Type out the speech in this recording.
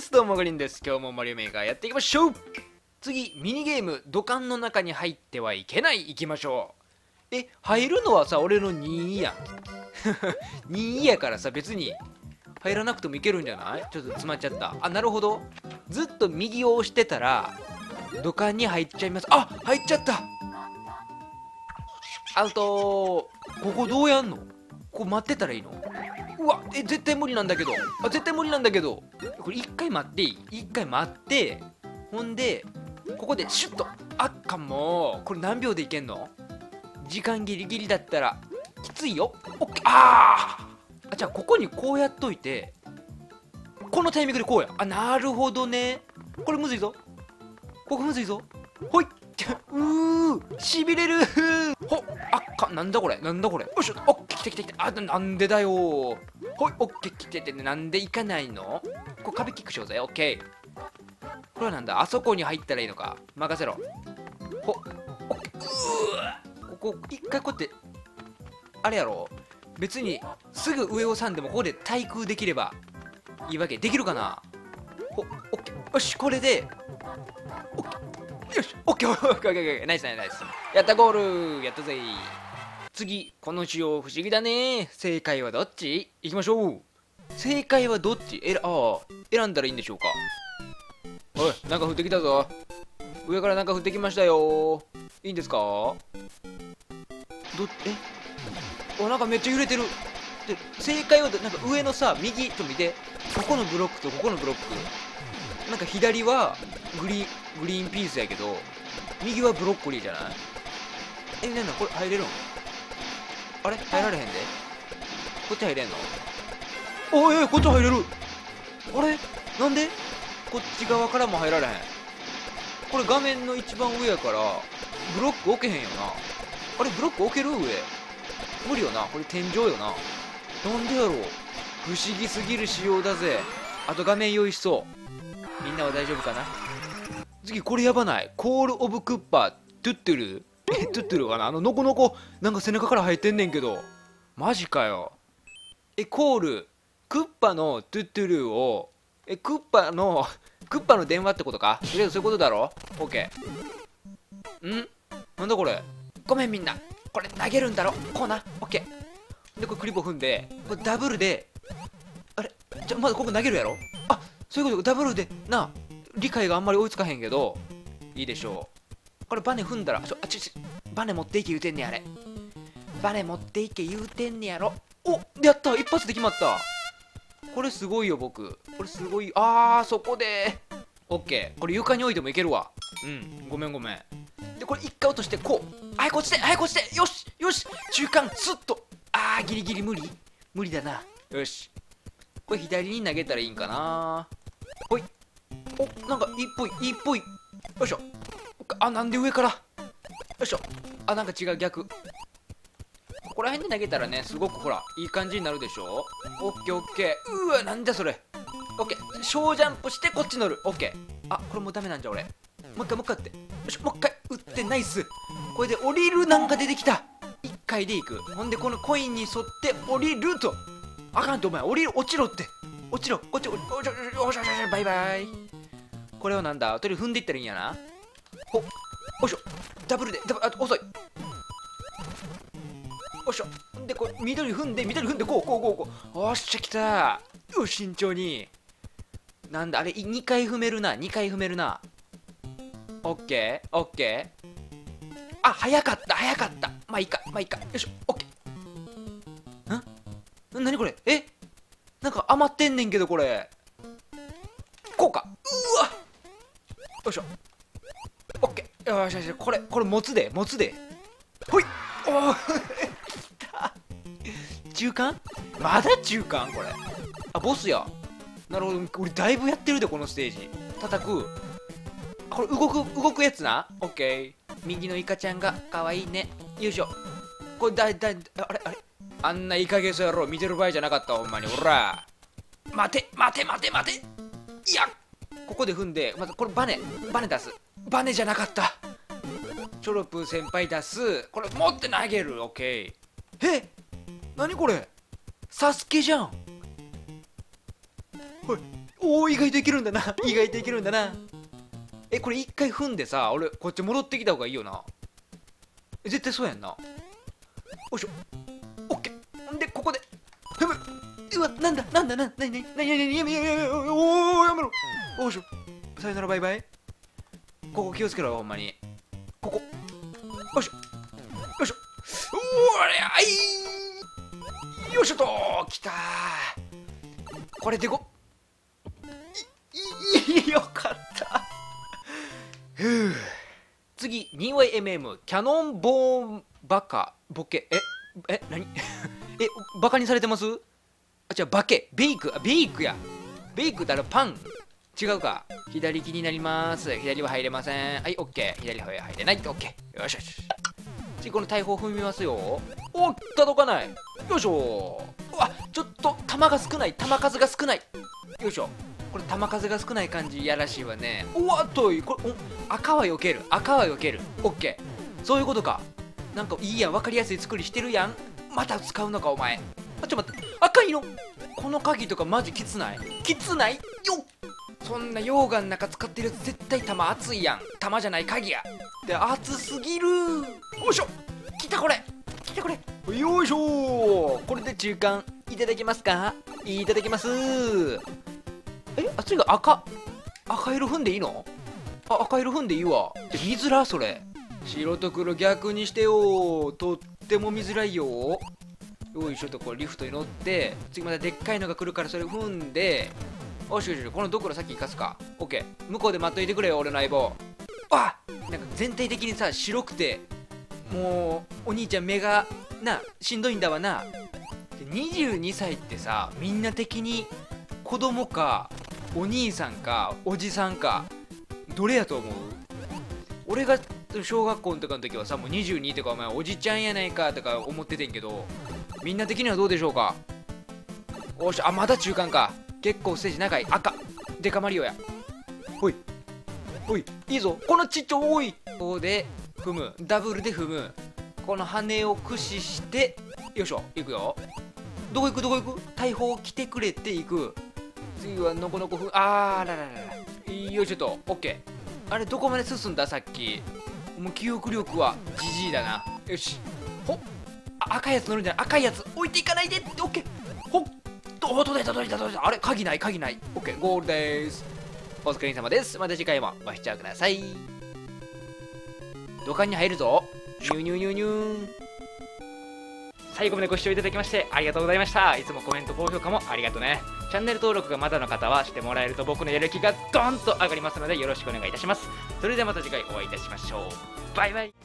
。どうもガリンです。今日もマリオメーカーやっていきましょう。次、ミニゲーム、土管の中に入ってはいけない。いきましょう。入るのはさ、俺の2位やん。2位やからさ、別に入らなくてもいけるんじゃない？ちょっと詰まっちゃった。あ、なるほど。ずっと右を押してたら、土管に入っちゃいます。あ、入っちゃった。アウトー。ここどうやんの？ここ待ってたらいいの？うわ、絶対無理なんだけど。あ、絶対無理なんだけど。これ一回待っていい？一回待って、ほんで、ここでシュッと。あっかもう。これ何秒でいけんの？時間ギリギリだったら、きついよ。オッケー。じゃあここにこうやっといて、このタイミングでこうや。あ、なるほどね。これむずいぞ。ここむずいぞ。ほい。しびれる。ほっ、あっか、なんだこれ、なんだこれ。よいしょ、オッケー、来て来て来て。あ、なんでだよ。ほい、オッケー、来てて、なんで行かないの？これ壁キックしようぜ、オッケー。これはなんだ、あそこに入ったらいいのか。任せろ。ほっ、オッケー。ここ、一回こうやって、あれやろ。別に、すぐ上を押さんでも、ここで対空できればいいわけ。できるかな？ほっ、オッケー。よし、これで、オッケー。よし、オッケー、オッケー、オッケー、ナイスナイスナイス。やった、ゴール。やったぜ。次、この仕様不思議だね。正解はどっち？行きましょう。正解はどっち？選んだらいいんでしょうか。おい、なんか降ってきたぞ。上からなんか降ってきましたよ。いいんですか？なんかめっちゃ揺れてる。で、正解はなんか上のさ、右と見て。ここのブロックとここのブロック。なんか左はグリーンピースやけど、右はブロッコリーじゃない？なんだこれ入れるの？あれ入られへんで。こっち入れんの？こっち入れる。あれなんでこっち側からも入られへん。これ画面の一番上やからブロック置けへんよな。あれブロック置ける？上無理よな。これ天井よな。なんでやろう。不思議すぎる仕様だぜ。あと画面用意しそう。みんなは大丈夫かな？次これやばない？コールオブクッパートゥットゥル？トゥットゥルかな？ノコノコなんか背中から入ってんねんけど。マジかよ。コールクッパのトゥットゥルをクッパの電話ってことか？とりあえずそういうことだろ？オッケー。なんだこれ。ごめんみんな。これ投げるんだろ？こうな。オッケー。でこれクリボー踏んで、これダブルで、あれまだここ投げるやろ？あ、そういうこと。ダブルでな。理解があんまり追いつかへんけど、いいでしょう。これバネ踏んだら、バネ持っていけ言うてんねや、あれ。バネ持っていけ言うてんねやろ。お、やった、一発で決まった。これすごいよ、僕。これすごい。そこで。オッケー。これ床に置いてもいけるわ。ごめんごめん。で、これ一回落として、こう。こっちで、こっちで。よし、よし。中間、スッと。ギリギリ無理？無理だな。よし。これ左に投げたらいいんかな。ほい。お、なんかいいっぽい、いいっぽい。よいしょ。なんで上から。よいしょ。なんか違う、逆。ここら辺で投げたらね、すごくほら、いい感じになるでしょ。オッケーオッケー。うわ、なんだそれ。オッケー。小ジャンプしてこっち乗る。オッケー。これもうダメなんじゃ、俺。もう一回打って。よし、もう一回打って、ナイス。これで降りるなんか出てきた。一回でいく。ほんで、このコインに沿って降りると。あかんと、お前、落ちろって。落ちろ、こっち、バイバイ。これはなんだ？とりあえず踏んでいったらいいんやな。ほっ、おいしょ。ダブルで、遅い。おいしょ。で、これ、緑踏んで、こう。おっしゃ、来た。よし、慎重に。なんだ、あれ、2回踏めるな。2回踏めるな。オッケー、オッケー。早かった。まあいいか。よいしょ、オッケー。なにこれ？なんか余ってんねんけど、これ。こうか。うわ！よいしょ。オッケー。よし。これ持つで。ほい。おーきた。中間？まだ中間？これ。ボスや。なるほど。俺だいぶやってるで、このステージ。叩く。これ動くやつな。オッケー。右のイカちゃんがかわいいね。よいしょ。これあれあんなイカゲソ野郎見てる場合じゃなかった、ほんまに。ほら。待て。いや、ここで踏んで、まずこれバネ出す。バネじゃなかった。チョロプー先輩出す。これ持って投げる。オッケー。何これ？サスケじゃん。 おお、意外といけるんだな。意外といけるんだな。これ一回踏んでさ、俺こっち戻ってきた方がいいよな。絶対そうやんな。よいしょ。オッケー。んでここで踏む。うわ、なんだなんだなんだ、なにやめおお、やめろ。よいしょ。さよならバイバイ。ここ気をつけろ、ほんまに。ここ。よいしょ。よいしょ。おりゃい。よいしょと。きたー。これでよかった。ふう。次 2YMM キャノンボーンバカボケ何バカにされてます？あ、違う、バケベイク、ベイクや。ベイクだろ、パン違うか。左利きになります。左は入れません。はい、オッケー。左は入れない。オッケー。よしよし。次この大砲踏みますよ。お、届かない。よいしょ。うわ、ちょっと弾が少ない。弾数が少ない。よいしょ。これ弾数が少ない感じやらしいわね。おわっとい、これ赤は避ける。赤は避ける。オッケー。そういうことか。なんかいいやん、分かりやすい作りしてるやん。また使うのかお前。あ、ちょっと待って、赤いの。この鍵とかマジきつない？きつないよっ。そんな溶岩の中使ってるやつ絶対弾熱いやん。弾じゃない鍵や。で、熱すぎる。よいしょ。来たこれ。来たこれ。よいしょ。これで中間いただけますか？いただきます。あ、次が赤色踏んでいいの？あ、赤色踏んでいいわ。見づらそれ。白と黒逆にしてよ。とっても見づらいよ。よいしょと、これリフトに乗って、次またでっかいのが来るからそれ踏んで、よしよしよし、このドクロ先行かすか。オッケー。向こうで待っといてくれよ、俺の相棒。あ、なんか全体的にさ、白くて、もうお兄ちゃん目がな、しんどいんだわな。で22歳ってさ、みんな的に子供かお兄さんかおじさんかどれやと思う？俺が小学校とかの時はさ、もう22とかお前おじちゃんやないかとか思っててんけど、みんな的にはどうでしょうか？おし、あ、まだ中間か。結構ステージ長い。赤デカマリオや。ほいほい、いいぞ。このちっちゃおい。ここで踏む。ダブルで踏む。この羽を駆使してよいしょ、いくよ。どこ行くどこ行く？大砲来てくれて行く。次はのこのこ踏む。あらららら。よいしょと。オッケー。あれどこまで進んださっき。もう記憶力はジジイだな。よし。ほっ、赤いやつ乗るんじゃない。赤いやつ置いていかないで。オッケー。ほっ、届いた。あれ鍵ない。オッケー、ゴールです。お疲れ様です。また次回もご視聴ください。土管に入るぞ。ニューニューニューニュー。最後までご視聴いただきましてありがとうございました。いつもコメント高評価もありがとうね。チャンネル登録がまだの方はしてもらえると僕のやる気がドンと上がりますのでよろしくお願いいたします。それではまた次回お会いいたしましょう。バイバイ。